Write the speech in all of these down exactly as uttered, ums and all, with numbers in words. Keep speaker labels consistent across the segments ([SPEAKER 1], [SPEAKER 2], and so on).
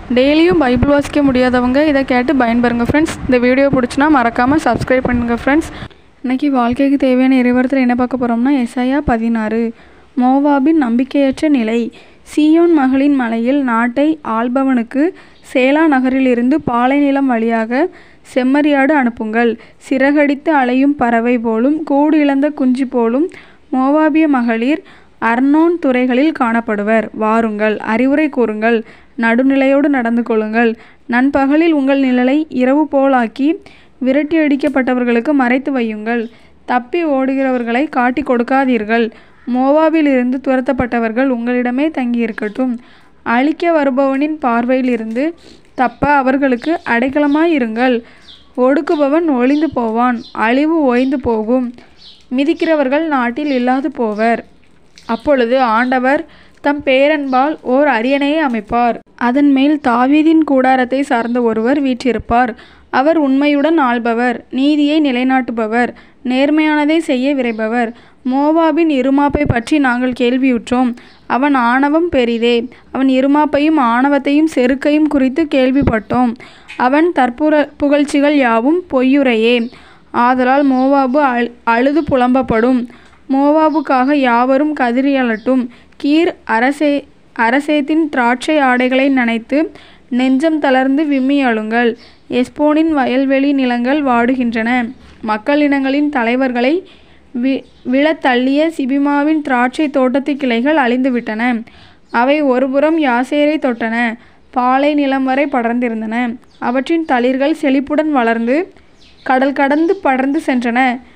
[SPEAKER 1] டெய்லியும் பைபிள் வாசிக்க முடியாதவங்க இதை கேட்டு பயன்பெறுங்க ஃப்ரெண்ட்ஸ். இந்த வீடியோ பிடிச்சினா மறக்காமல் சப்ஸ்கிரைப் பண்ணுங்கள் ஃப்ரெண்ட்ஸ். இன்றைக்கி வாழ்க்கைக்கு தேவையான இறைவரத்தில் என்ன பார்க்க போகிறோம்னா, எசாயா பதினாறு. மோவாபின் நம்பிக்கையற்ற நிலை. சீயோன் மகளின் மலையில் நாட்டை ஆள்பவனுக்கு சேலா நகரிலிருந்து பாலை நிலம் வழியாக செம்மறியாடு அனுப்புங்கள். சிறகடித்து அலையும் பறவை போலும் கூடு இழந்த குஞ்சு போலும் மோவாபிய மகளிர் அர்னோன் துறைகளில் காணப்படுவர். வாருங்கள், அறிவுரை கூறுங்கள், நடுநிலையோடு நடந்து கொள்ளுங்கள். நண்பகலில் உங்கள் நிழலை இரவு போலாக்கி விரட்டி அடிக்கப்பட்டவர்களுக்கு மறைத்து வையுங்கள். தப்பி ஓடுகிறவர்களை காட்டி கொடுக்காதீர்கள். மோவாபிலிருந்து துரத்தப்பட்டவர்கள் உங்களிடமே தங்கியிருக்கட்டும். அழிக்க வருபவனின் பார்வையிலிருந்து தப்ப அவர்களுக்கு அடைக்கலமாயிருங்கள். ஒடுக்குபவன் ஒளிந்து போவான், அழிவு ஓய்ந்து போகும். மிதிக்கிறவர்கள் நாட்டில் இல்லாது போவர். அப்பொழுது ஆண்டவர் தம் பேரன்பால் ஓர் அரியணையை அமைப்பார். அதன் மேல் தாவீதின் கூடாரத்தை சார்ந்த ஒருவர் வீற்றிருப்பார். அவர் உண்மையுடன் ஆள்பவர், நீதியை நிலைநாட்டுபவர், நேர்மையானதை செய்ய விரைபவர். மோவாபின் இருமாப்பை பற்றி நாங்கள் கேள்வியுற்றோம். அவன் ஆணவம் பெரிதே. அவன் இருமாப்பையும் ஆணவத்தையும் செருக்கையும் குறித்து கேள்விப்பட்டோம். அவன் தற்புற புகழ்ச்சிகள் யாவும் பொய்யுரையே. ஆதலால் மோவாபு அழு அழுது புலம்பப்படும். மோவாபுக்காக யாவரும் கதறியலட்டும். கீர் அரசே அரசேத்தின் திராட்சை ஆடைகளை நனைத்து நெஞ்சம் தளர்ந்து விம்மி அழுங்கள். எஸ்போனின் வயல்வெளி நிலங்கள் வாடுகின்றன. மக்கள் இனங்களின் தலைவர்களை வி விழத்தள்ளிய சிபிமாவின் திராட்சை தோட்டத்து கிளைகள் அழிந்துவிட்டன. அவை ஒருபுறம் யாசேரை தொட்டன, பாலை நிலம் வரை படர்ந்திருந்தன. அவற்றின் தளிர்கள் செழிப்புடன் வளர்ந்து கடல் கடந்து படர்ந்து சென்றன.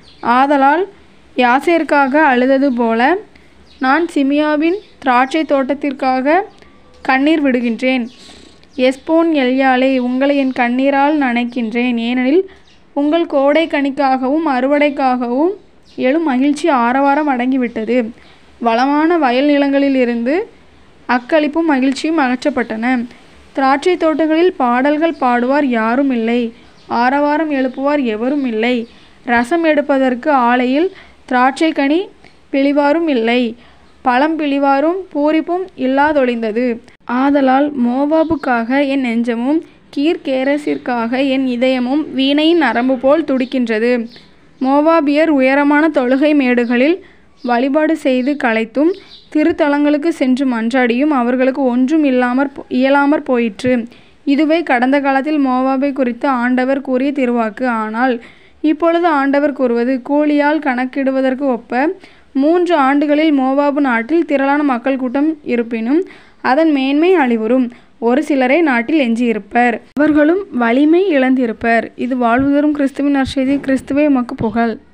[SPEAKER 1] ஆதலால் யாசேருக்காக அழுதது போல நான் சிமியாவின் திராட்சை தோட்டத்திற்காக கண்ணீர் விடுகின்றேன். எஸ்போன் எல்யாலே, உங்களை என் கண்ணீரால் நனைக்கின்றேன். ஏனெனில் உங்கள் கோடை கனிக்காகவும் அறுவடைக்காகவும் எழும் மகிழ்ச்சி ஆரவாரம் அடங்கிவிட்டது. வளமான வயல் நிலங்களிலிருந்து அக்களிப்பும் மகிழ்ச்சியும் அகற்றப்பட்டன. திராட்சை தோட்டங்களில் பாடல்கள் பாடுவார் யாரும் இல்லை, ஆரவாரம் எழுப்புவார் எவரும் இல்லை. ரசம் எடுப்பதற்கு ஆலையில் திராட்சை கனி பிழிவாரும் இல்லை, பழம் பிழிவாரும் பூரிப்பும் இல்லாதொழிந்தது. ஆதலால் மோவாபுக்காக என் நெஞ்சமும் கீர்கேரசிற்காக என் இதயமும் வீணையின் நரம்பு போல் துடிக்கின்றது. மோவாபியர் உயரமான தொழுகை மேடுகளில் வழிபாடு செய்து களைத்தும் திருத்தலங்களுக்கு சென்று மன்றாடியும் அவர்களுக்கு ஒன்றும் இல்லாமற் இயலாமற் போயிற்று. இதுவே கடந்த காலத்தில் மோவாபை குறித்து ஆண்டவர் கூறிய திருவாக்கு. ஆனால் இப்பொழுது ஆண்டவர் கூறுவது, கூலியால் கணக்கிடுவதற்கு ஒப்ப மூன்று ஆண்டுகளில் மோவாபு நாட்டில் திரளான மக்கள் கூட்டம் இருப்பினும் அதன் மேன்மை அழிவுறும். ஒரு சிலரே நாட்டில் எஞ்சியிருப்பர், அவர்களும் வலிமை இழந்திருப்பர். இது வாழ்வு தரும் கிறிஸ்துவின் நற்செய்தி. கிறிஸ்துவே உமக்கு புகழ்.